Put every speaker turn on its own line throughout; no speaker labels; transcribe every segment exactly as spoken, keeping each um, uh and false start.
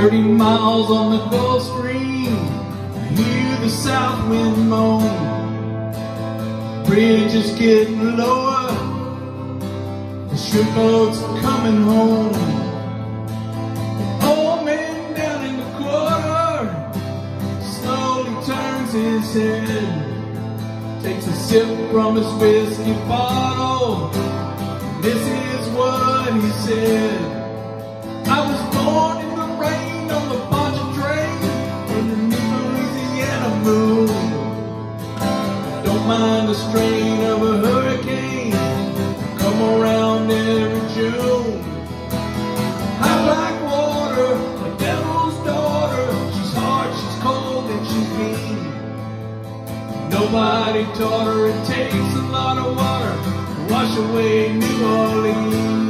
Thirty miles on the Gulf Stream, I hear the south wind moan. Bridge is getting lower, the ship boat's coming home. The old man down in the quarter slowly turns his head, takes a sip from his whiskey bottle. This is what he said: I was born in the rain on the Poncha train underneath the Louisiana moon. Don't mind the strain of a hurricane, come around every June. High black water, the devil's daughter. She's hard, she's cold, and she's mean. Nobody taught her it takes a lot of water to wash away New Orleans.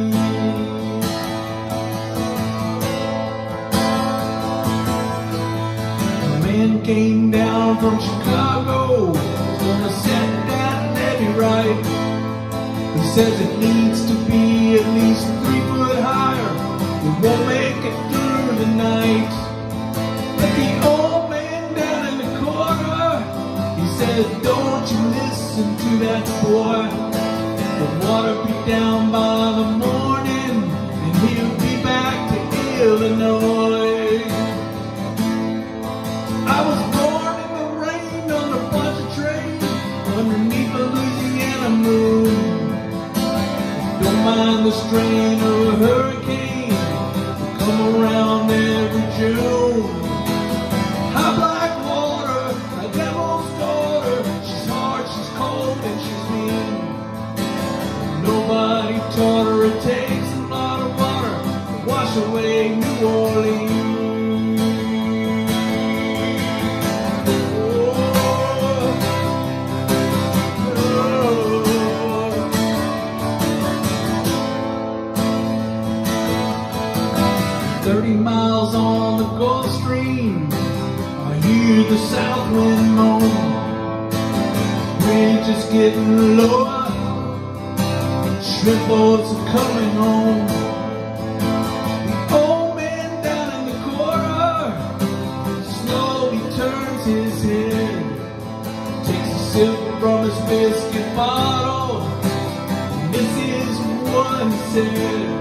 Came down from Chicago, he's gonna set that levee right. He says it needs to be at least three foot higher. We won't make it through the night. But the old man down in the corner, he says, don't you listen to that boy. The water be down by the morning, and he'll be back to Illinois. I was born in the rain on the Poncha train underneath the Louisiana moon. Don't mind the strain of a hurricane, come around every June. High black water, a devil's daughter. She's hard, she's cold, and she's mean. Nobody taught her it takes a lot of water to wash away New Orleans. Thirty miles on the Gulf Stream, I hear the south wind moan. Bridge is getting lower, shrimp boats are coming home. The old man down in the corner slowly turns his head, takes a sip from his biscuit bottle, and this is what he said: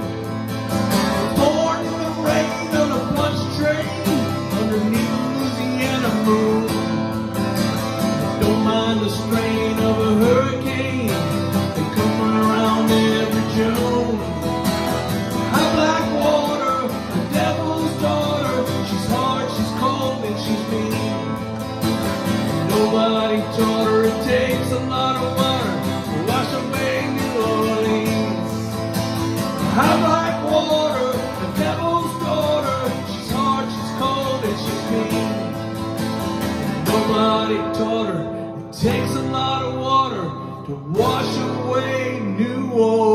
rain on a Poncha train underneath the Louisiana moon. Don't mind the strain of a hurricane, they come around every June. High black water, the devil's daughter. She's hard, she's cold, and she's mean. Nobody taught her it takes a lot of water to wash away New Orleans. High black water, the devil's daughter. She's hard, she's cold, and she's mean. Nobody taught her it takes a lot of water to wash away New Orleans.